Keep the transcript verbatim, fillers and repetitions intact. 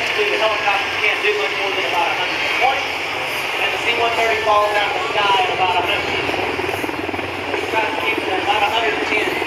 basically the helicopter can't do much more than about one hundred twenty, and the C one thirty falls out of the sky at about one hundred. So we try to keep it at about one hundred ten.